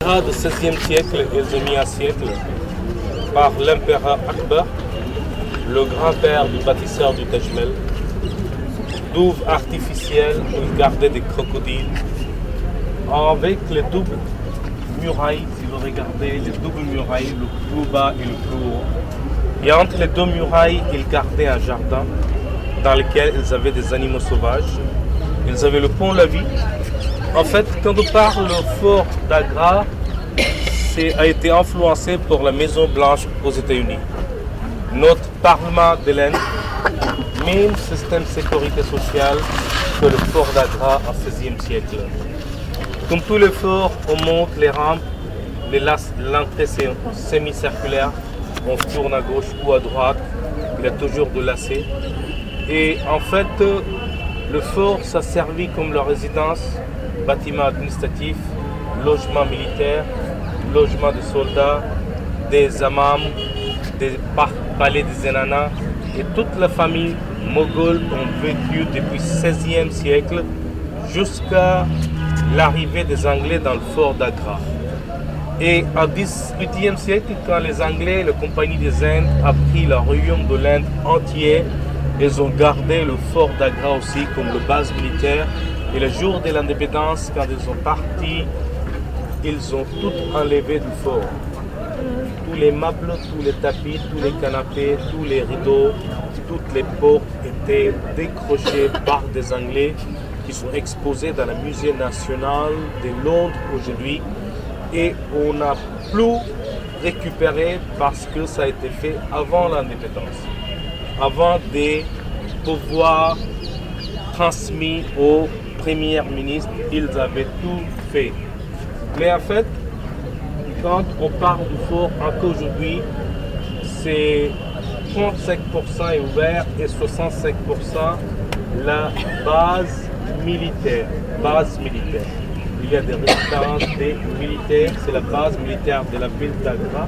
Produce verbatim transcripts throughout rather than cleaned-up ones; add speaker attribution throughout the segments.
Speaker 1: Du seizième siècle et demi à siècle, par l'empereur Akbar, le grand-père du bâtisseur du Taj Mahal, douve artificielle où il gardait des crocodiles, avec les doubles murailles, si vous regardez, les doubles murailles, le plus bas et le plus haut. Et entre les deux murailles, ils gardaient un jardin dans lequel ils avaient des animaux sauvages. Ils avaient le pont-levis. En fait, quand on parle du fort d'Agra, a été influencé par la Maison Blanche aux États-Unis. Notre Parlement de l'Inde, même système de sécurité sociale que le fort d'Agra au seizième siècle. Comme tous les forts, on monte les rampes, l'entrée c'est semi-circulaire, on tourne à gauche ou à droite, il y a toujours de lacets. Et en fait, le fort, ça servi comme la résidence, bâtiment administratif, logement militaire, logement de soldats, des hammams, des palais des Zenana. Et toute la famille moghole ont vécu depuis le seizième siècle jusqu'à l'arrivée des Anglais dans le fort d'Agra. Et au dix-huitième siècle, quand les Anglais, la Compagnie des Indes, a pris le royaume de l'Inde entier, ils ont gardé le fort d'Agra aussi comme le base militaire. Et le jour de l'indépendance, quand ils sont partis, ils ont tout enlevé du fort. Tous les meubles, tous les tapis, tous les canapés, tous les rideaux, toutes les portes étaient décrochées par des Anglais qui sont exposés dans le musée national de Londres aujourd'hui. Et on n'a plus récupéré parce que ça a été fait avant l'indépendance, avant des pouvoirs transmis aux premiers ministres, ils avaient tout fait. Mais en fait, quand on parle du fort, encore aujourd'hui, c'est trente-cinq pour cent est ouvert et soixante-cinq pour cent la base militaire. Base militaire. Il y a des résidences des militaires, c'est la base militaire de la ville d'Agra.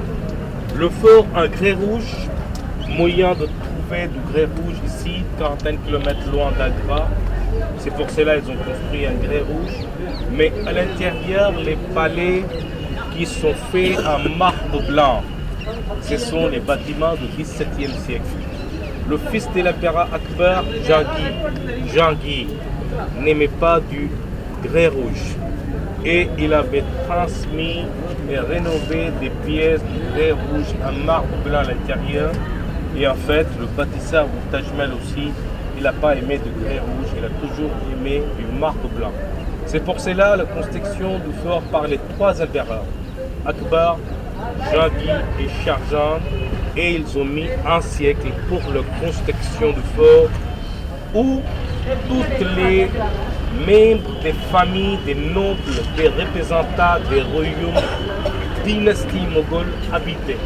Speaker 1: Le fort en grès rouge, moyen de trouver du grès rouge ici, quarantaine de kilomètres loin d'Agra. C'est pour cela qu'ils ont construit un grès rouge. Mais à l'intérieur, les palais qui sont faits en marbre blanc, ce sont les bâtiments du dix-septième siècle. Le fils de l'empereur Akbar, Jahangir, Jahangir, n'aimait pas du grès rouge. Et il avait transmis et rénové des pièces de grès rouge en marbre blanc à l'intérieur. Et en fait, le bâtisseur du Taj Mahal aussi, il n'a pas aimé du grès rouge, il a toujours aimé du marbre blanc. C'est pour cela la construction du fort par les trois empereurs, Akbar, Jahangir et Shah Jahan, et ils ont mis un siècle pour la construction du fort où toutes les membres des familles, des nobles, des représentants des royaumes, dynasties mogholes habitaient.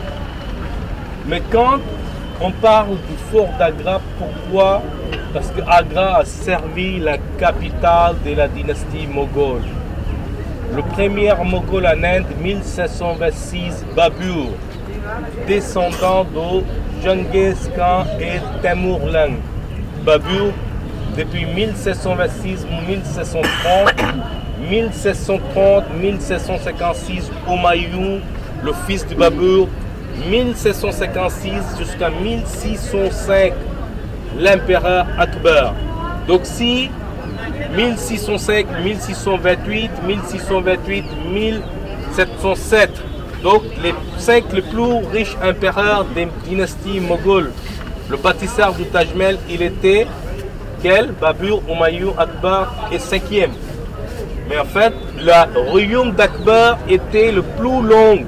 Speaker 1: Mais quand on parle du fort d'Agra, pourquoi? Parce que Agra a servi la capitale de la dynastie moghole. Le premier moghol en Inde, mille sept cent vingt-six, Babur, descendant de Genghis Khan et Temurlang. Babur, depuis mille sept cent vingt-six à mille sept cent trente, mille sept cent trente à mille sept cent cinquante-six, Humayun, le fils de Babur, mille sept cent cinquante-six jusqu'à mille six cent cinq, l'empereur Akbar. Donc si mille six cent cinq, mille six cent vingt-huit, mille six cent vingt-huit, mille sept cent sept, donc les cinq les plus riches empereurs des dynasties mogholes, le bâtisseur du Taj Mahal, il était quel? Babur, Humayun, Akbar et cinquième. Mais en fait, le royaume d'Akbar était le plus long,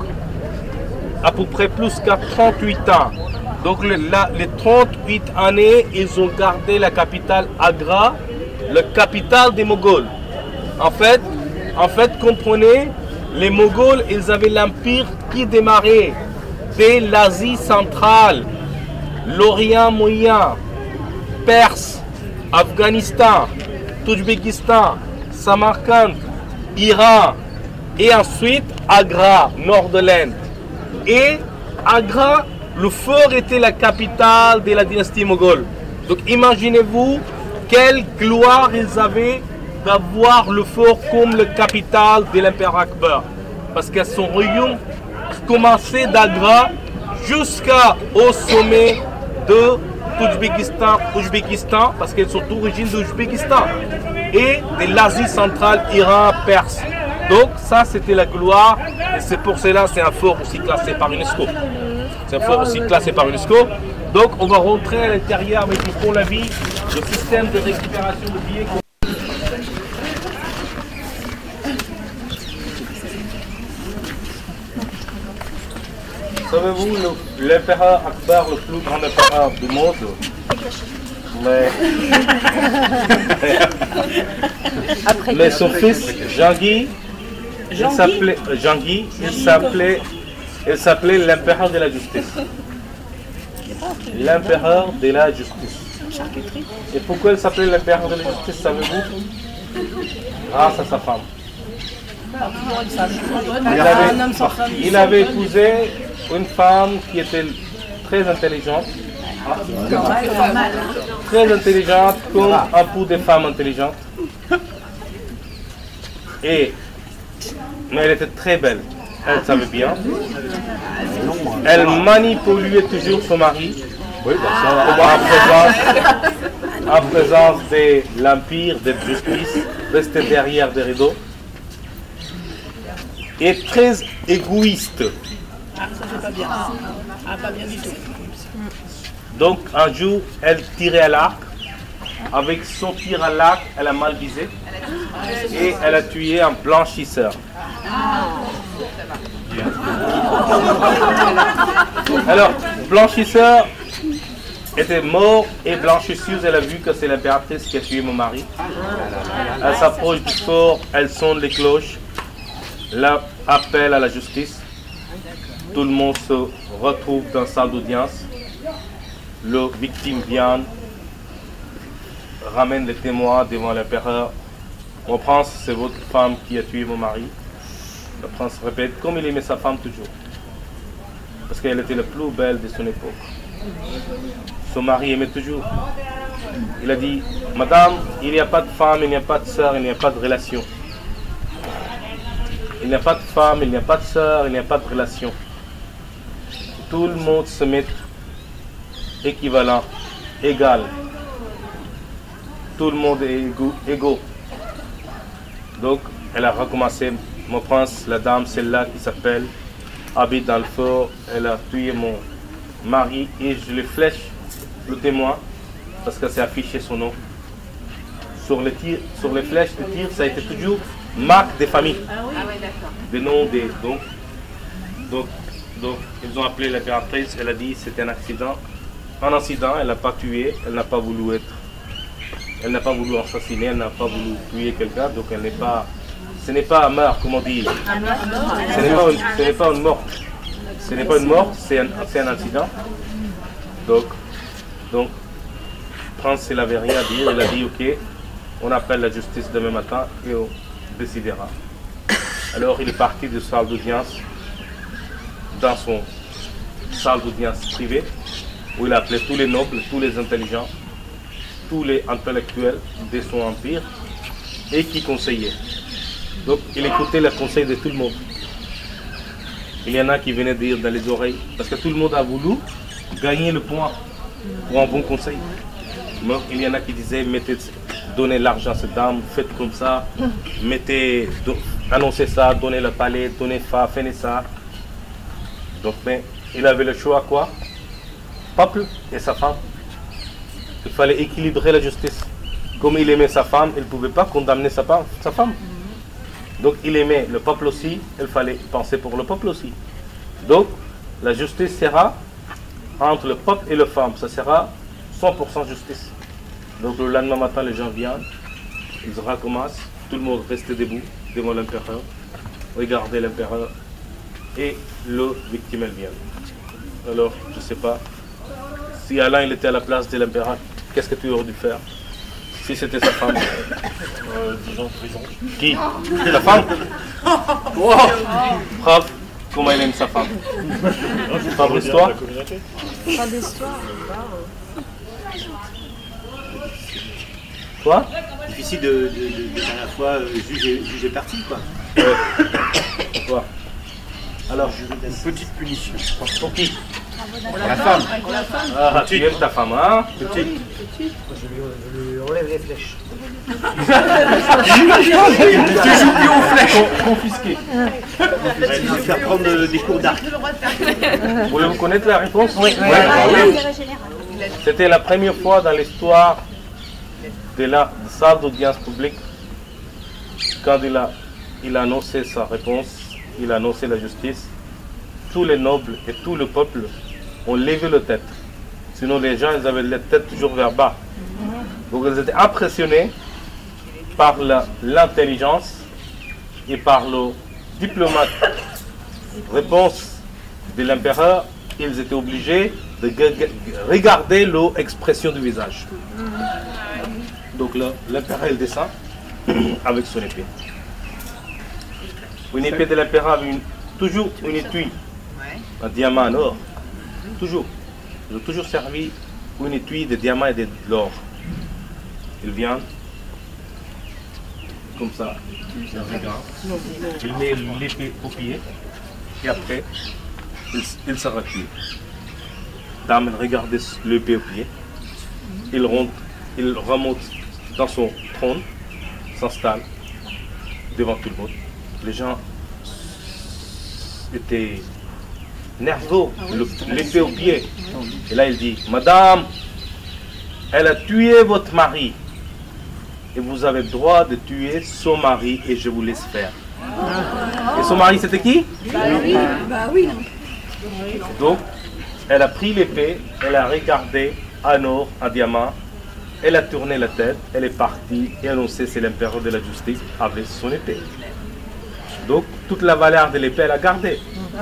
Speaker 1: à peu près plus qu'à trente-huit ans. Donc le, la, les trente-huit années, ils ont gardé la capitale Agra, la capitale des Moghols. En fait, en fait, comprenez, les Moghols, ils avaient l'empire qui démarrait dès l'Asie centrale, l'Orient moyen, Perse, Afghanistan, Toujbékistan, Samarkand, Iran, et ensuite Agra, nord de l'Inde. Et Agra, le fort était la capitale de la dynastie moghole. Donc imaginez-vous quelle gloire ils avaient d'avoir le fort comme la capitale de l'Empire Akbar. Parce que son royaume commençait d'Agra jusqu'au sommet de l'Ouzbékistan, Ouzbékistan, parce qu'elles sont d'origine d'Ouzbékistan, et de l'Asie centrale, Iran, Perse. Donc ça, c'était la gloire, et c'est pour cela c'est un fort aussi classé par UNESCO. C'est un fort aussi classé par UNESCO. Donc on va rentrer à l'intérieur avec le pont-levis, le système de récupération de billets. Savez-vous, l'empereur Akbar, le plus grand empereur du monde, mais, mais son fils, Jean-Guy, il s'appelait Jean-Guy, il s'appelait il s'appelait l'empereur de la justice. L'empereur de la justice. Et pourquoi il s'appelait l'empereur de la justice, savez-vous? Grâce à sa femme. Il avait, il avait épousé une femme qui était très intelligente, très intelligente comme un peu de femmes intelligentes. Et, mais elle était très belle, elle savait bien. Elle manipulait toujours son mari en présence, en présence de l'empire de justice, restait derrière des rideaux. Et très égoïste.
Speaker 2: Ah, ça c'est pas bien. Ah, pas bien du tout.
Speaker 1: Donc un jour, elle tirait à l'arc. Avec son tir à l'arc, elle a mal visé. Et elle a tué un blanchisseur. Alors, blanchisseur était mort et blanchisseuse, elle a vu que c'est l'impératrice qui a tué mon mari. Elle s'approche du fort, elle sonne les cloches. L'appel à la justice. Tout le monde se retrouve dans la salle d'audience. Le victime vient, ramène les témoins devant l'empereur. Mon prince, c'est votre femme qui a tué mon mari. Le prince répète comme il aimait sa femme toujours. Parce qu'elle était la plus belle de son époque. Son mari aimait toujours. Il a dit, madame, il n'y a pas de femme, il n'y a pas de sœur, il n'y a pas de relation. Il n'y a pas de femme, il n'y a pas de sœur, il n'y a pas de relation. Tout le monde se met équivalent, égal. Tout le monde est égaux. égaux. Donc, elle a recommencé. Mon prince, la dame, celle-là qui s'appelle, habite dans le fort. Elle a tué mon mari et je les flèche, le témoin, parce que c'est affiché son nom. Sur les, tirs, sur les flèches de tir, ça a été toujours marque des familles. Ah oui. Ah ouais, d'accord. Des noms des. Donc, donc, donc, ils ont appelé l'impératrice, elle a dit c'était un accident. Un incident, elle n'a pas tué, elle n'a pas voulu être. Elle n'a pas voulu assassiner, elle n'a pas voulu tuer quelqu'un, donc elle n'est pas. Ce n'est pas un meurtre, comme on dit. Un meurtre. Ce n'est pas, ce n'est pas une mort. Ce n'est pas une mort, c'est un, un incident. Donc, donc, Prince, il n'avait rien à dire, il a dit ok, on appelle la justice demain matin et on décidera. Alors il est parti de salle d'audience dans son salle d'audience privée où il a appelé tous les nobles, tous les intelligents, tous les intellectuels de son empire et qui conseillaient. Donc il écoutait le conseil de tout le monde. Il y en a qui venaient dire dans les oreilles, parce que tout le monde a voulu gagner le point pour un bon conseil. Mais il y en a qui disaient, mettez, donnez l'argent à cette dame, faites comme ça, mettez, do, annoncez ça, donnez le palais, donnez ça, faites ça. Donc, mais il avait le choix quoi? Peuple et sa femme. Il fallait équilibrer la justice. Comme il aimait sa femme, il ne pouvait pas condamner sa femme, sa femme. Donc il aimait le peuple aussi, il fallait penser pour le peuple aussi. Donc la justice sera entre le peuple et la femme, ça sera cent pour cent justice. Donc le lendemain matin, les gens viennent, ils recommencent, tout le monde restait debout devant l'empereur, regardez l'empereur et le victime elle vient. Alors je ne sais pas, si Alain il était à la place de l'empereur, qu'est-ce que tu aurais dû faire? Si c'était sa femme.
Speaker 3: Euh, disons prison.
Speaker 1: Qui? La femme? Wow. Preuve comment il aime sa femme. Pas d'histoire?
Speaker 4: Pas d'histoire.
Speaker 1: Quoi?
Speaker 4: Difficile de, de, de, de à la fois euh, juger, juger parti, quoi.
Speaker 1: Euh, quoi? Alors,
Speaker 3: Une petite punition.
Speaker 1: pour qui?
Speaker 4: La femme.
Speaker 1: Ah, tu aimes ta femme, hein?
Speaker 4: Petite.
Speaker 5: Je lui enlève les flèches.
Speaker 1: Toujours plus au flèche. Confisqué.
Speaker 4: Je vais lui faire prendre euh, des cours d'arc.
Speaker 1: Voulez-vous connaître la réponse? Oui.
Speaker 6: L'intérêt général.
Speaker 1: C'était la première fois dans l'histoire de la salle d'audience publique, quand il a, il a annoncé sa réponse, il a annoncé la justice, tous les nobles et tout le peuple ont levé la tête. Sinon les gens ils avaient la tête toujours vers bas. Donc ils étaient impressionnés par l'intelligence et par le diplomate réponse de l'empereur. Ils étaient obligés de regarder l'expression du visage. Donc l'empereur il descend avec son épée. Une épée de l'empereur avait une, toujours une étui, un diamant en or. Toujours. Ils ont toujours servi une étui de diamants et de l'or. Il vient comme ça. Il regarde. Il met l'épée au pied. Et après, il, il se retire. Dame regarde l'épée au pied. Il, rentre, il remonte dans son trône, s'installe devant tout le monde. Les gens étaient nerveux, l'épée au pied. Et là il dit, Madame, elle a tué votre mari. Et vous avez le droit de tuer son mari et je vous laisse faire. Et son mari c'était qui?
Speaker 6: Bah oui, bah oui.
Speaker 1: Donc, elle a pris l'épée, elle a regardé un or, un diamant, elle a tourné la tête, elle est partie et annoncé c'est l'empereur de la justice avec son épée. Donc, toute la valeur de l'épée, elle a gardé.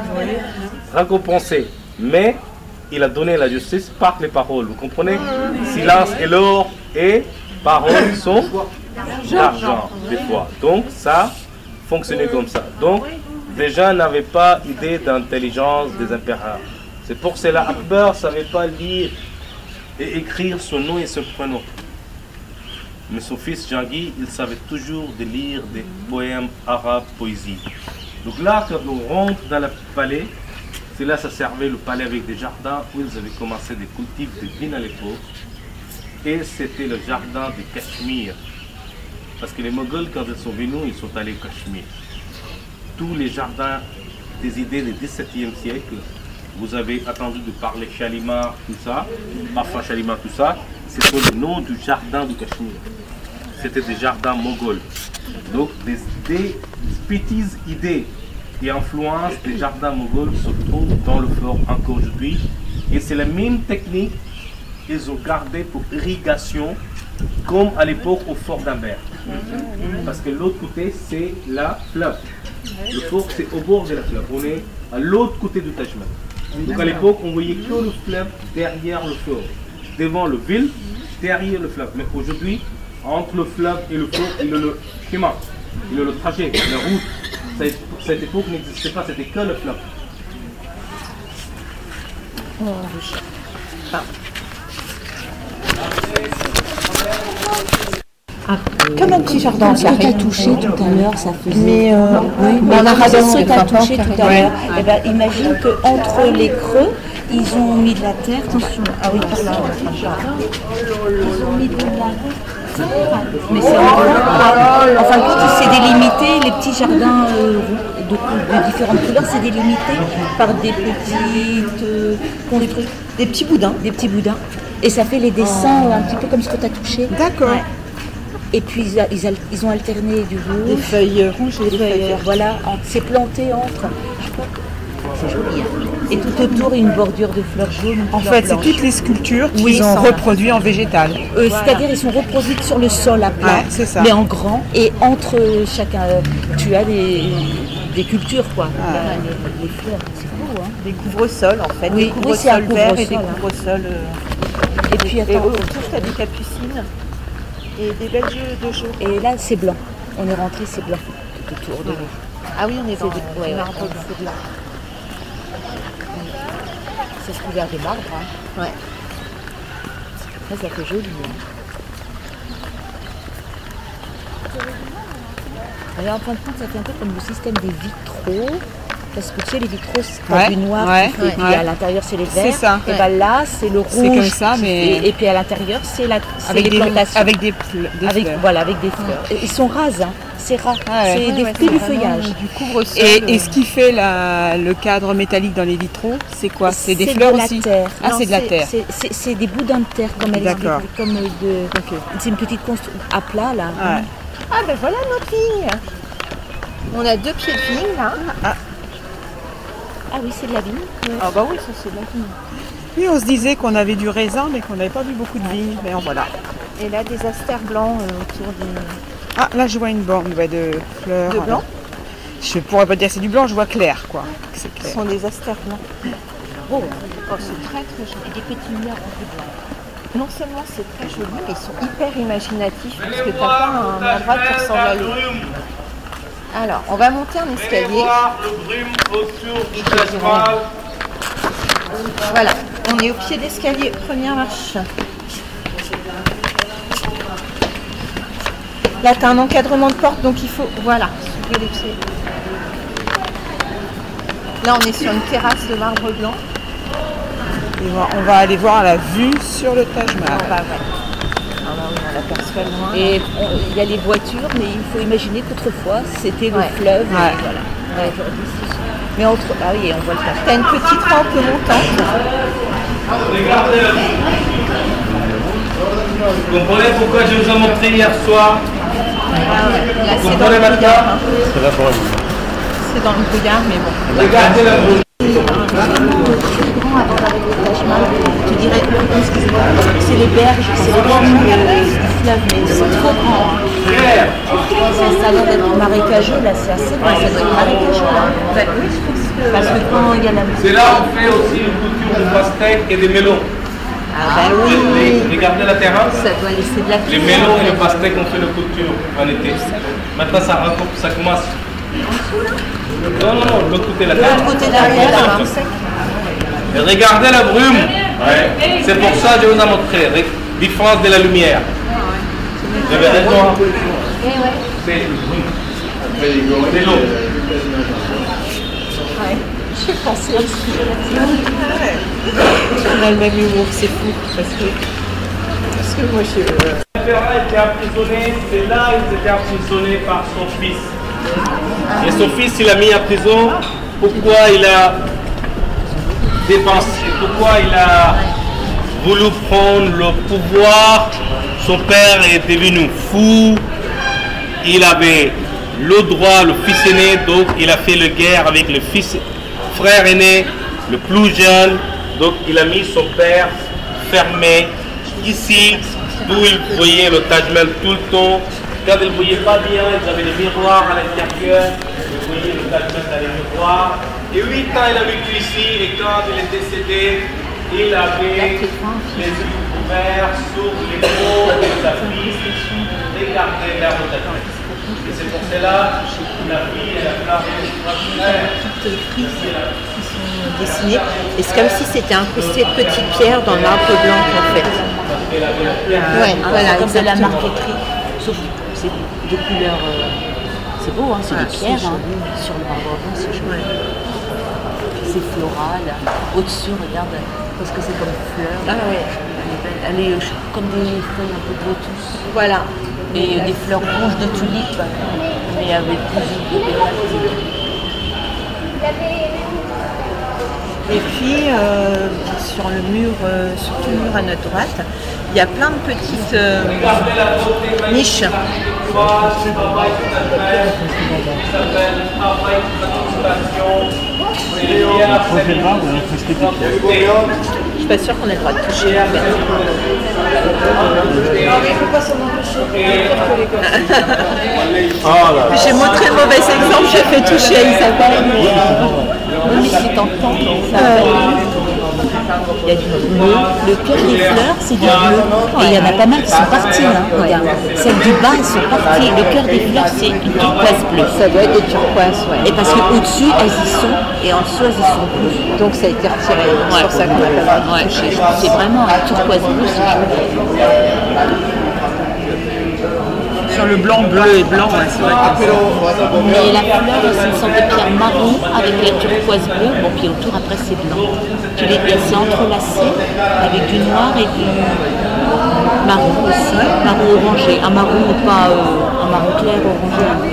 Speaker 1: Récompensé. Mais, il a donné la justice par les paroles. Vous comprenez? Silence et l'or et paroles sont l'argent, des fois. Donc, ça fonctionnait comme ça. Donc, les gens n'avaient pas idée d'intelligence des empereurs. C'est pour cela Akbar ne savait pas lire et écrire son nom et son prénom. Mais son fils Jangui, il savait toujours de lire des poèmes arabes, poésie. Donc là, quand on rentre dans le palais, c'est là que ça servait le palais avec des jardins où ils avaient commencé des cultifs de vignes à l'époque. Et c'était le jardin de Cachemire. Parce que les Moghols, quand ils sont venus, ils sont allés au Cachemire. Tous les jardins des idées du dix-septième siècle, vous avez attendu de parler Shalimar, tout ça, parfois Shalimar, tout ça, c'est le nom du jardin du Cachemire. C'était des jardins mongols. Donc des, des petites idées et influences des jardins mongols se trouvent dans le fort encore aujourd'hui. Et c'est la même technique qu'ils ont gardée pour irrigation, comme à l'époque au fort d'Ambert. Parce que l'autre côté, c'est la fleuve. Le fort, c'est au bord de la fleuve. On est à l'autre côté du Taj Mahal. Donc à l'époque, on voyait que le fleuve derrière le fort. Devant le ville, derrière le fleuve. Mais aujourd'hui, entre le fleuve et le fort, il y a le chemin, il y a le trajet, la route. Cette, cette époque n'existait pas, c'était que le fleuve.
Speaker 7: Comme un petit jardin,
Speaker 6: Ce que tu as touché tout à l'heure, ça faisait...
Speaker 7: mais euh,
Speaker 6: Oui, mais
Speaker 7: en arabe,
Speaker 6: ce que tu as
Speaker 7: enfin,
Speaker 6: touché tout à l'heure, eh ben, imagine qu'entre les creux, ils ont mis de la terre. Attention, ah oui, par là. Ils ont mis de la terre. Mais c'est en gros, en fin de compte, c'est délimité, les petits jardins euh, de, de différentes couleurs, c'est délimité par des petites... Euh, des, trucs,
Speaker 7: des petits boudins.
Speaker 6: des petits boudins. Et ça fait les dessins euh, un petit peu comme ce que tu as touché.
Speaker 7: D'accord.
Speaker 6: Ouais. Et puis ils, a- ils, al- ils ont alterné du rouge.
Speaker 7: Des feuilles rouges et des
Speaker 6: Des
Speaker 7: feuilles
Speaker 6: feuilles,
Speaker 7: vertes.
Speaker 6: voilà, en- c'est planté entre. C'est joli. Hein. Et tout autour, une bordure de fleurs jaunes.
Speaker 7: En
Speaker 6: fleurs
Speaker 7: fait, c'est
Speaker 6: blanches.
Speaker 7: toutes les sculptures qu'ils
Speaker 6: Oui,
Speaker 7: ont
Speaker 6: sans-
Speaker 7: reproduites en végétal.
Speaker 6: Euh, C'est-à-dire, ils sont reproduites sur le sol à plat,
Speaker 7: Ouais, c'est ça.
Speaker 6: mais en grand. Et entre chacun, euh, tu as des, des cultures, quoi. Voilà, les, les fleurs, c'est beau, hein.
Speaker 7: Des couvre-sols, en fait.
Speaker 6: Oui,
Speaker 7: des
Speaker 6: oui, c'est un
Speaker 7: couvre-sols verts et des
Speaker 6: couvre-sol, hein.
Speaker 7: couvre-sols. euh,
Speaker 6: Et puis,
Speaker 7: Et
Speaker 6: attends,
Speaker 7: autour, tu as des capucines et des belles jeux de jour.
Speaker 6: et là, c'est blanc. On est rentré, c'est blanc. Tout autour de rouge.
Speaker 7: Ah oui, on est dans
Speaker 6: C'est des- ouais,
Speaker 7: du
Speaker 6: ouais,
Speaker 7: marbre
Speaker 6: ouais,
Speaker 7: blanc.
Speaker 6: c'est blanc. C'est couvert de marbre, hein.
Speaker 7: Ouais.
Speaker 6: Après, ça fait joli. Hein. Alors en fin de compte, ça fait un peu comme le système des vitraux. Parce que tu sais, les vitraux, c'est
Speaker 8: Ouais,
Speaker 6: du noir,
Speaker 8: ouais,
Speaker 6: et puis
Speaker 8: ouais.
Speaker 6: à l'intérieur, c'est les verts.
Speaker 8: C'est ça.
Speaker 6: Et ben là, c'est le rouge.
Speaker 8: C'est comme ça, mais-
Speaker 6: Et, et puis à l'intérieur, c'est la, c'est
Speaker 8: Avec
Speaker 6: les
Speaker 8: des,
Speaker 6: plantations.
Speaker 8: avec des, pl- des
Speaker 6: Avec-
Speaker 8: fleurs.
Speaker 6: Voilà, avec des fleurs. Et ils sont rases, hein. C'est ras.
Speaker 8: Ah ouais.
Speaker 6: C'est
Speaker 8: Ouais,
Speaker 6: des
Speaker 8: ouais,
Speaker 6: fruits
Speaker 8: c'est
Speaker 6: du
Speaker 8: vraiment
Speaker 6: feuillage.
Speaker 8: Du couvre-sol. Et, et ce qui fait la, le cadre métallique dans les vitraux, c'est quoi? C'est des fleurs
Speaker 6: de la
Speaker 8: aussi
Speaker 6: terre.
Speaker 8: Ah,
Speaker 6: Non,
Speaker 8: c'est de la terre.
Speaker 6: c'est- C'est c'est des boudins de terre, comme elle explique,
Speaker 8: D'accord.
Speaker 6: comme de. C'est une petite construction à plat, là.
Speaker 8: Ouais.
Speaker 7: Ah ben voilà notre vigne. On a deux pieds de vigne là.
Speaker 8: Ah.
Speaker 6: Ah oui, c'est de la vigne.
Speaker 7: Ah bah oui, ça c'est de la vigne.
Speaker 8: Oui, on se disait qu'on avait du raisin, mais qu'on n'avait pas vu beaucoup de vignes. Mais en voilà.
Speaker 7: Et là des astères blancs euh, autour des...
Speaker 8: Ah, là, je vois une bande ouais, de fleurs.
Speaker 7: De blanc.
Speaker 8: Je pourrais pas dire que c'est du blanc, je vois clair, quoi. C'est
Speaker 7: Ce
Speaker 8: clair.
Speaker 7: sont des astères blancs.
Speaker 6: Oh,
Speaker 7: Oh, c'est très très joli.
Speaker 6: et des petits nuages un peu blancs.
Speaker 7: Non seulement c'est très joli, mais ils sont hyper imaginatifs parce que t'as pas un endroit qui ressemble à l'autre. Alors, on va monter un escalier.
Speaker 1: le brume autour du Taj Mahal.
Speaker 7: Voilà, on est au pied d'escalier, première marche. Là, tu as un encadrement de porte, donc il faut, voilà, soulever les pieds. Là, on est sur une terrasse de marbre blanc.
Speaker 8: Et on va- on va aller voir la vue sur le Taj Mahal.
Speaker 7: Ah bah ouais. Ah bah oui, on l'aperçoit loin.
Speaker 6: Et on- il y a les voitures, mais il faut imaginer qu'autrefois, c'était le
Speaker 7: Ouais.
Speaker 6: fleuve. et
Speaker 8: Ouais.
Speaker 6: Voilà. Ouais, aujourd'hui, c'est- mais entre... Ah oui, on voit le Taj.
Speaker 7: Tu as une petite rampe montante.
Speaker 1: Regardez la vue. Vous comprenez pourquoi je vous ai montré hier soir?
Speaker 7: Ah ouais. Là,
Speaker 1: Vous
Speaker 7: c'est dans
Speaker 1: comprenez
Speaker 7: le
Speaker 1: maintenant?
Speaker 7: brouillard. hein. C'est dans le brouillard, mais bon.
Speaker 1: Regardez la vue.
Speaker 6: Tu dirais, excuse-moi, c'est les berges, c'est les berges du fleuve, mais c'est trop grand. hein. Ça, ça a l'air d'être marécageux, là, c'est assez grand, ça doit être marécageux, là.
Speaker 7: Ben oui, je pense que...
Speaker 6: Parce que quand il y a la...
Speaker 1: C'est là où on fait aussi une couture de pastèque et des melons.
Speaker 7: Ah ben oui,
Speaker 1: Regardez la terrasse.
Speaker 7: ça doit laisser de la
Speaker 1: Les
Speaker 7: cuisine,
Speaker 1: melons
Speaker 7: en
Speaker 1: et
Speaker 7: fait.
Speaker 1: le pastèque, on fait le couture en été. Maintenant, ça recoupe, ça commence. Non, non, non, de l'autre côté de la terre.
Speaker 7: L'autre côté derrière, là.
Speaker 1: Et regardez la brume. C'est pour ça que je vous ai montré. Ré- Différence de la lumière. Vous avez raison. hein. C'est une brume. C'est l'eau.
Speaker 7: J'ai pensé aussi. On a le même humour, c'est fou. Parce que, parce que moi, je...
Speaker 1: Ferrat était emprisonné, c'est là il était emprisonné par son fils. Et son fils, il a mis en prison. Pourquoi il a dépensé, pourquoi il a voulu prendre le pouvoir? Son père est devenu fou. Il avait le droit, le fils aîné, donc il a fait la guerre avec le fils, frère aîné, le plus jeune. Donc il a mis son père fermé ici, d'où il voyait le Taj Mahal tout le temps. Quand il ne voyait pas bien, ils avaient des miroirs à l'intérieur. Il voyait le Taj Mahal dans les miroirs. Et huit ans, il a vécu ici. Et quand il est décédé, il avait les yeux ouverts sur les mots de sa fille. Regardez vers le Taj Mahal. Et c'est pour cela que la fille, elle a pleuré.
Speaker 7: petites frises qui sont dessinées. Et c'est comme si c'était incrusté de petites pierres dans le marbre blanc, en fait. Ouais, voilà,
Speaker 6: comme de la
Speaker 7: exactement.
Speaker 6: marqueterie, sauf que c'est de couleur... euh, c'est beau, hein, c'est
Speaker 7: Ouais,
Speaker 6: des pierres
Speaker 7: c'est
Speaker 6: hein, sur le marbre blanc, c'est joli. C'est floral. Au-dessus, regarde, parce que c'est comme fleur.
Speaker 7: Ah ouais.
Speaker 6: Elle est belle. Elle est euh, comme des feuilles un peu de lotus.
Speaker 7: Voilà.
Speaker 6: Et des fleurs rouges de tulipe, mais avec plus de pétales.
Speaker 7: Et puis, euh, sur le mur, euh, sur tout le mur à notre droite, il y a plein de petites euh, niches. Je suis pas sûre qu'on ait le droit de toucher. En fait. J'ai montré le mauvais exemple, j'ai fait toucher à Isabelle.
Speaker 6: Oui, mais c'est tentant. Il y a du bleu. Le cœur des fleurs, c'est du bleu. Et il y en a pas mal qui sont partis. Hein, regarde. Celles du bas, elles sont parties. Le cœur des fleurs, c'est une turquoise bleue.
Speaker 7: Ça doit être des turquoises, ouais.
Speaker 6: Et parce qu'au-dessus, elles y sont. Et en dessous, elles y sont bleues.
Speaker 7: Donc ça a été retiré. C'est pour ça qu'on n'a pas le droit de
Speaker 6: Ouais,
Speaker 7: toucher.
Speaker 6: c'est vraiment un turquoise bleu, c'est joli.
Speaker 8: sur le blanc, bleu et blanc, ouais, c'est vrai que
Speaker 6: Mais la couleur, c'est une sorte de pierre marron avec les turquoise bleu. Bon, puis autour, après, c'est blanc. Tu les c'est entrelacé avec du noir et du marron aussi. Marron orangé. Un marron, pas euh, un marron clair, orangé.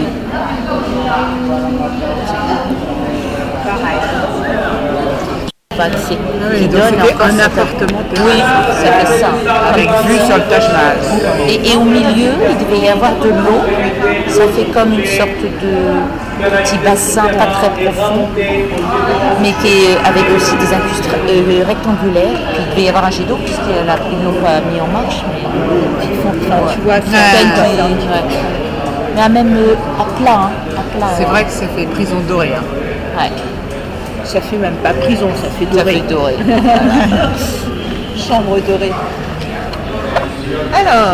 Speaker 8: pareil.
Speaker 6: Enfin, c'est,
Speaker 8: Ah oui,
Speaker 6: qui
Speaker 8: donc
Speaker 6: donne
Speaker 8: c'était
Speaker 6: encore
Speaker 8: un
Speaker 6: cette-
Speaker 8: appartement
Speaker 6: Oui, ça fait ça.
Speaker 8: avec vue sur le Taj Mahal.
Speaker 6: Et, et au milieu, il devait y avoir de l'eau. Ça fait comme une sorte de petit bassin, pas très profond, mais qui est avec aussi des incrustra- euh, rectangulaires. Puis il devait y avoir un jet d'eau, puisqu'ils ne l'ont pas mis en marche. Mais ils font enfin,
Speaker 8: Tu vois,
Speaker 6: ça
Speaker 8: ça-
Speaker 6: fait une- ouais. Mais à même euh, à plat. Hein, à plat
Speaker 8: C'est
Speaker 6: hein.
Speaker 8: vrai que ça fait prison dorée. Hein.
Speaker 6: Ouais.
Speaker 2: Ça fait même pas prison, ça fait
Speaker 6: Ça
Speaker 2: doré.
Speaker 6: fait doré.
Speaker 2: Chambre dorée.
Speaker 8: Alors,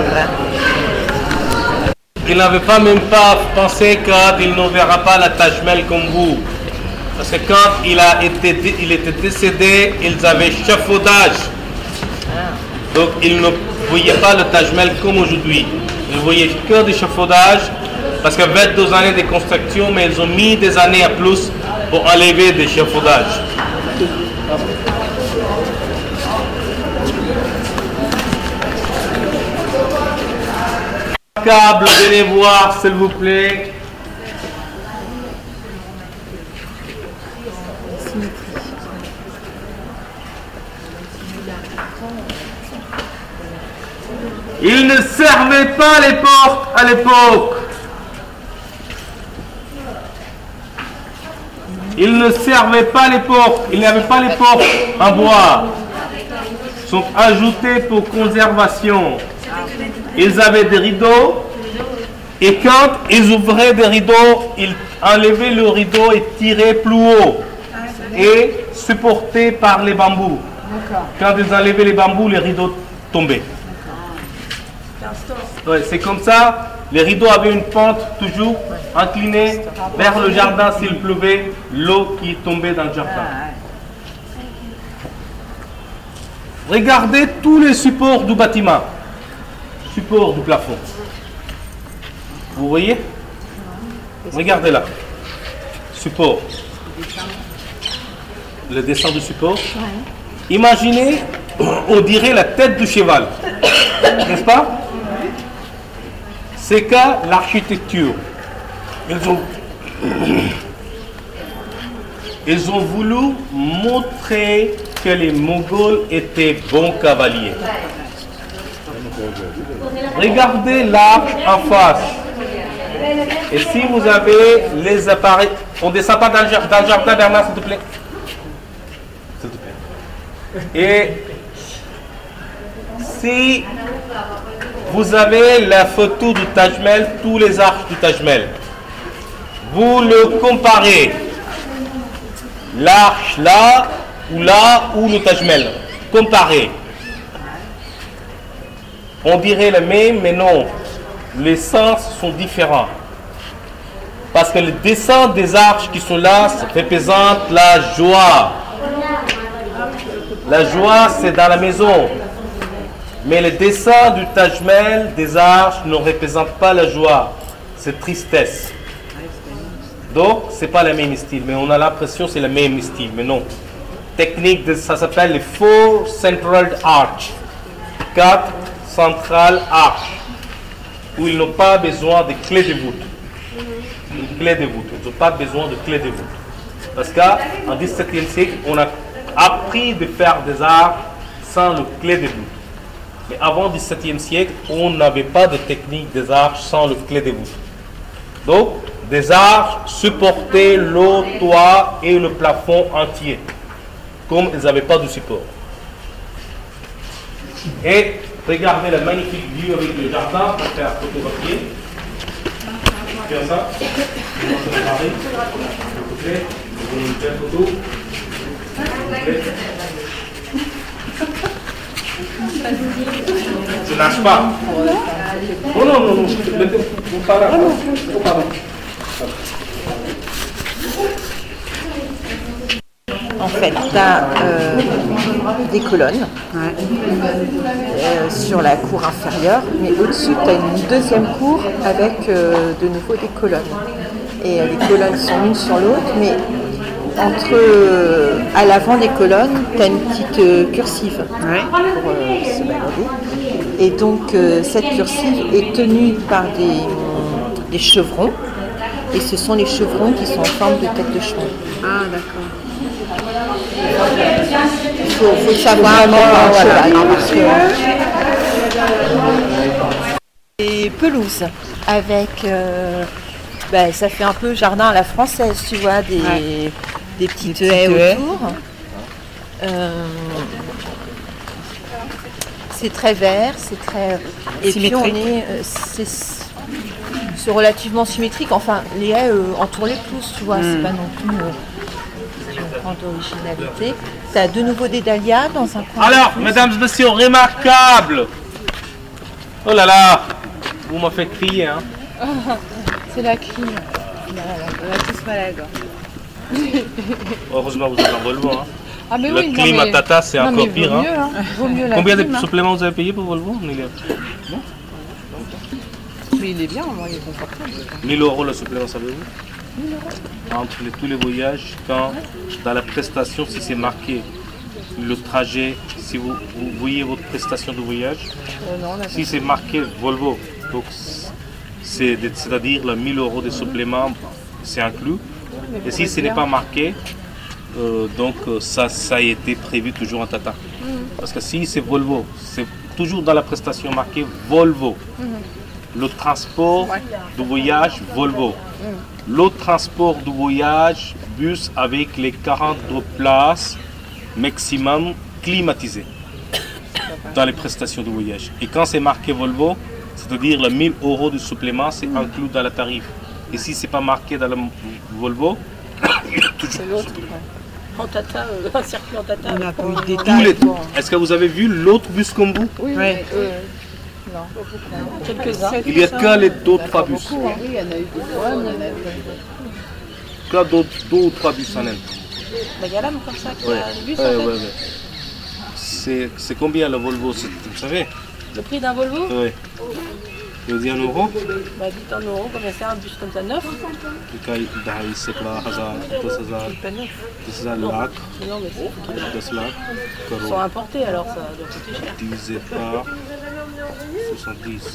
Speaker 1: Il n'avait pas même pas pensé qu'il ne verra pas la Taj Mahal comme vous. Parce que quand il, a été, il était décédé, ils avaient échafaudage. Donc ils ne voyaient pas le Taj Mahal comme aujourd'hui. Ils voyaient que des échafaudages. Parce que vingt-deux années de construction, mais ils ont mis des années à plus pour enlever des échafaudages. Câble, venez voir s'il vous plaît. Il ne servait pas les portes à l'époque. Il ne servait pas les portes. Il n'y avait pas les portes en bois. Ils sont ajoutés pour conservation. Ils avaient des rideaux. Et quand ils ouvraient des rideaux, ils enlevaient le rideau et tiraient plus haut. Et supportés par les bambous. Quand ils enlevaient les bambous, les rideaux tombaient. Ouais, c'est comme ça. Les rideaux avaient une pente toujours inclinée vers le jardin s'il pleuvait, l'eau qui tombait dans le jardin. Regardez tous les supports du bâtiment, supports du plafond. Vous voyez? Regardez là. Support. Le dessin du support. Imaginez, on dirait la tête du cheval. N'est-ce pas? C'est qu'à l'architecture. Ils ont, ils ont voulu montrer que les Mongols étaient bons cavaliers. Regardez l'arche en face. Et si vous avez les appareils... On ne descend pas dans le jardin, dans le jardin Bernard, s'il te plaît. S'il te plaît. Et si vous avez la photo du Taj Mahal, tous les arches du Taj Mahal, vous le comparez. L'arche là, ou là, ou le Taj Mahal. Comparez. On dirait le même, mais non. Les sens sont différents. Parce que le dessin des arches qui sont là représente la joie. La joie, c'est dans la maison. Mais le dessin du Taj Mahal, des arches, ne représente pas la joie. C'est tristesse. Donc, ce n'est pas le même style. Mais on a l'impression que c'est le même style. Mais non. Technique, de, ça s'appelle les Four Central Arch. Quatre centrales arches. Où ils n'ont pas besoin de clé de voûte. Une clé de voûte. Ils n'ont pas besoin de clé de voûte. Parce qu'en dix-septième siècle, on a appris de faire des arches sans le clé de voûte. Mais avant le dix-septième siècle, on n'avait pas de technique des arches sans le clé de voûte. Donc, des arches supportaient le toit et le plafond entier. Comme ils n'avaient pas de support. Et regardez la magnifique vue avec le jardin pour faire photographier. Faire ça. On va se préparer. S'il vous plaît. Vous voulez une belle photo. S'il vous plaît. Je nage pas. Oh non, non, non. Vous parlez. Vous parlez.
Speaker 7: en fait, tu as euh, des colonnes
Speaker 8: Ouais.
Speaker 7: euh, sur la cour inférieure, mais au-dessus, tu as une deuxième cour avec euh, de nouveau des colonnes. Et euh, les colonnes sont l'une sur l'autre, mais entre, euh, à l'avant des colonnes, tu as une petite euh, cursive
Speaker 8: Ouais.
Speaker 7: pour euh, se balader. Et donc, euh, cette cursive est tenue par des, des chevrons. Et ce sont les chevrons qui sont en forme de tête de cheval.
Speaker 8: Ah, d'accord.
Speaker 7: Il faut, faut savoir vraiment un cheval. Hein, parce que... Et pelouse avec, euh, ben, ça fait un peu jardin à la française, tu vois, des,
Speaker 8: Ouais.
Speaker 7: des petites
Speaker 8: Des
Speaker 7: haies
Speaker 8: petites haies.
Speaker 7: autour. Euh, c'est très vert, c'est très. Et puis on
Speaker 8: Symétrique.
Speaker 7: est, euh, c'est c'est relativement symétrique. Enfin, les haies euh, entourent les pelouses, tu vois, c'est pas non plus euh, une grande originalité. Tu as de nouveau des dahlias dans un coin.
Speaker 1: Alors, mesdames et messieurs, remarquable. Oh là là, vous m'avez fait crier, hein.
Speaker 2: C'est la clim. On a tous mal à la gorge.
Speaker 1: Heureusement, vous êtes en Volvo, hein.
Speaker 2: Ah mais
Speaker 1: Le
Speaker 2: oui, non,
Speaker 1: clim à
Speaker 2: mais-
Speaker 1: Tata, c'est
Speaker 2: non,
Speaker 1: encore
Speaker 2: mais
Speaker 1: pire,
Speaker 2: vaut
Speaker 1: hein.
Speaker 2: mieux, hein. Vaut mieux la
Speaker 1: Combien de
Speaker 2: clim, hein.
Speaker 1: suppléments vous avez payé pour Volvo? Mille
Speaker 2: Mais il est bien, moi, il est confortable.
Speaker 1: mille euros le supplément, savez-vous? Entre les- tous les voyages, quand dans la prestation, si c'est marqué le trajet, si vous, vous voyez votre prestation de voyage,
Speaker 2: Euh, non, là,
Speaker 1: si c'est marqué Volvo, donc c'est- c'est-à-dire le mille euros de supplément, c'est inclus. Et si ce n'est pas marqué, euh, donc euh, ça, ça a été prévu toujours en Tata. Parce que si c'est Volvo, c'est toujours dans la prestation marqué Volvo. Le transport de voyage Volvo. Le transport de voyage bus avec les quarante-deux places maximum climatisées dans les prestations de voyage. Et quand c'est marqué Volvo, c'est-à-dire le mille euros de supplément, c'est inclus dans le tarif. Et si c'est pas marqué dans le Volvo,
Speaker 2: c'est l'autre. Ouais. En tata, euh, un circuit en tata.
Speaker 8: On n'a pas eu de
Speaker 1: tous
Speaker 8: détails.
Speaker 1: les... Est-ce que vous avez vu l'autre bus comme vous?
Speaker 2: Oui,
Speaker 8: Ouais.
Speaker 2: oui, euh, non. Quelques-uns.
Speaker 1: Il n'y a que les deux ou trois bus.
Speaker 2: Oui, il y en a eu des fois, mais il y en a eu.
Speaker 1: Que deux, deux ou trois bus en Inde.
Speaker 2: Bah, il y a l'âme comme ça qui
Speaker 1: Ouais.
Speaker 2: a le bus
Speaker 1: Ouais,
Speaker 2: en fait.
Speaker 1: ouais, ouais. C'est c'est combien le Volvo, c'est- vous savez?
Speaker 2: Le prix d'un Volvo,
Speaker 1: Oui. Je dis un euro.
Speaker 2: bah dites en euros, combien c'est un bus comme ça, neuf?
Speaker 1: Ikai dahai sekla hazar, dos hazar,
Speaker 2: Pas neuf.
Speaker 1: dix hazar lakh,
Speaker 2: Non, mais c'est-
Speaker 1: dix lakh,
Speaker 2: ils sont
Speaker 1: crore,
Speaker 2: importés alors ça doit coûter cher.
Speaker 1: divisé par soixante-dix.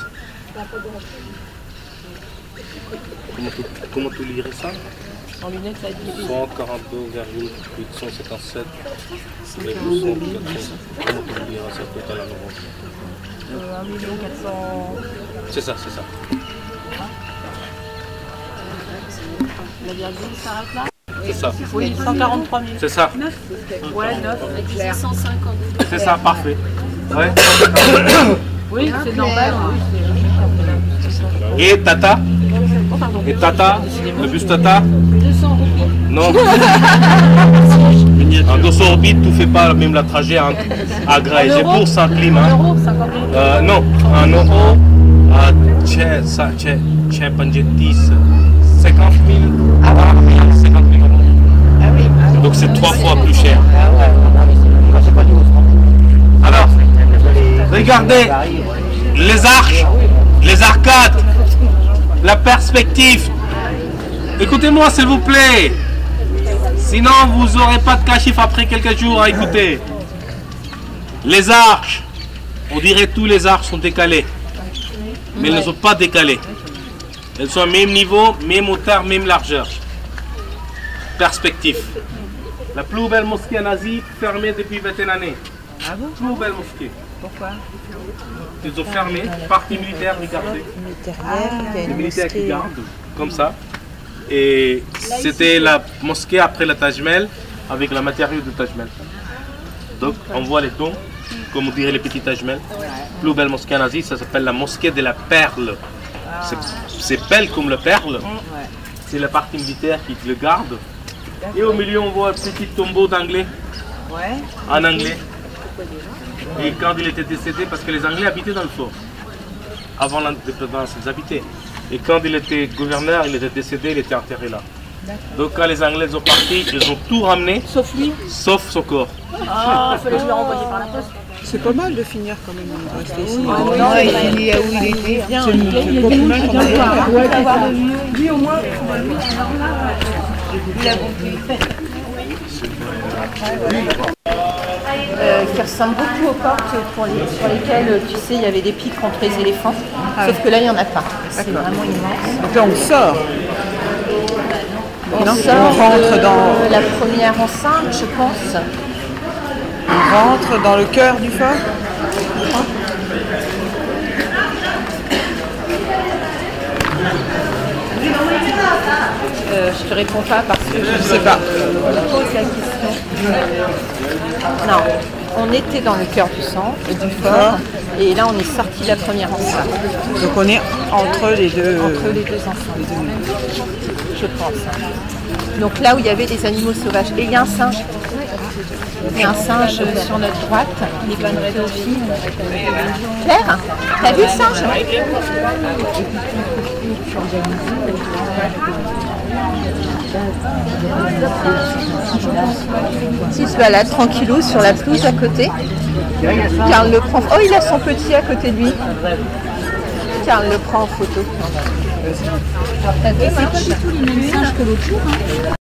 Speaker 1: Comment tu, comment tu lirais ça?
Speaker 2: En lunettes, ça dit.
Speaker 1: cent quarante-deux virgule huit cent cinquante-sept. Les deux cent quatre-vingts. Comment tu lirais ça total en euros?
Speaker 2: Euh, un million quatre cents.
Speaker 1: C'est ça, c'est ça.
Speaker 2: La virgule s'arrête là?
Speaker 1: C'est ça.
Speaker 2: Oui, cent quarante-trois mille.
Speaker 1: C'est ça.
Speaker 2: Ouais, neuf.
Speaker 6: cent cinquante.
Speaker 1: C'est ça, parfait. Ouais.
Speaker 2: Oui, c'est normal. Oui.
Speaker 1: Et Tata? Et Tata? Le bus Tata?
Speaker 2: deux cents roupies.
Speaker 1: Non. En deux cents orbites, tu fais pas même la trajet à Agra et Jaipur sans clim.
Speaker 2: Un
Speaker 1: Hein.
Speaker 2: euro, cinquante mille.
Speaker 1: Euh, non, un euro à Tché, ça, Tché, Tché, Panjetis, cinquante mille. cinquante mille euros. Donc c'est trois fois plus cher. Alors, regardez les arches, les arcades, la perspective. Écoutez-moi s'il vous plaît. Sinon vous n'aurez pas de cachif après quelques jours à écouter. Les arches, on dirait que tous les arches sont décalés. Mais elles ne sont pas décalées. Elles sont au même niveau, même hauteur, même largeur. Perspective. La plus belle mosquée en Asie fermée depuis vingt et un années.
Speaker 8: Ah bon?
Speaker 1: Plus belle mosquée.
Speaker 8: Pourquoi?
Speaker 1: Ils ont fermé, partie militaire, regardez.
Speaker 7: Mais derrière, il y a
Speaker 1: Les
Speaker 7: une
Speaker 1: militaires qui
Speaker 7: mosquée.
Speaker 1: gardent, comme ça. Et c'était la mosquée après la Taj Mahal, avec la matériau de Taj Mahal. Donc on voit les dons, comme on dirait les petits Taj Mahal. Plus belle mosquée en Asie, ça s'appelle la mosquée de la Perle. C'est- C'est belle comme la perle. C'est la partie militaire qui le garde. Et au milieu, on voit un petit tombeau d'anglais,
Speaker 8: Ouais.
Speaker 1: en anglais. Et quand il était décédé, parce que les Anglais habitaient dans le fort. Avant l'indépendance, ils habitaient. Et quand il était gouverneur, il était décédé, il était enterré là. Donc quand les Anglais sont partis, ils ont tout ramené,
Speaker 6: Sauf lui.
Speaker 1: sauf son corps.
Speaker 6: Ah, il fallait que je le renvoyer par la poste.
Speaker 8: C'est pas mal de finir quand même, de rester ici.
Speaker 2: Non, il est là où il était.
Speaker 8: C'est c'est pas plus mal qu'on a
Speaker 6: Lui au moins. Euh, qui ressemble beaucoup aux portes pour les, sur lesquelles, tu sais, il y avait des pics contre les éléphants. Sauf que là, il n'y en a pas. C'est vraiment immense.
Speaker 8: Donc là, on sort.
Speaker 6: On
Speaker 8: Non,
Speaker 6: sort
Speaker 8: on rentre
Speaker 6: de
Speaker 8: dans-
Speaker 6: la première enceinte, je pense.
Speaker 8: On rentre dans le cœur du fort.
Speaker 6: Euh, je te réponds pas parce que je
Speaker 8: Je sais pas.
Speaker 6: me pose la question. Non, on était dans le cœur du centre, du fort, et là on est sorti de la première enceinte,
Speaker 8: Donc on est entre les deux.
Speaker 6: entre les deux enceintes, je pense. Donc là où il y avait des animaux sauvages, et il y a un singe. Il y a un singe sur notre droite, il est pas de Théophile. Claire, t'as vu le singe? Il se balade tranquillou sur la pelouse à côté. Karl le prend. Oh, il a son petit à côté de lui. Karl le prend en photo. C'est pas du tout les mêmes singes que l'autre jour.